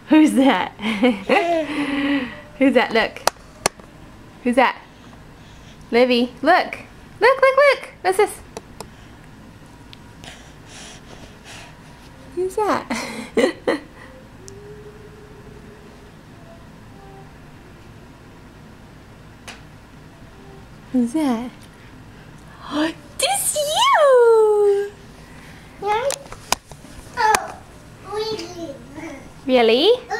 Who's that? Who's that? Look. Who's that? Livie, look. Look, look, look. What's this? Who's that? Who's that? Oh, this you! Oh, really? Really?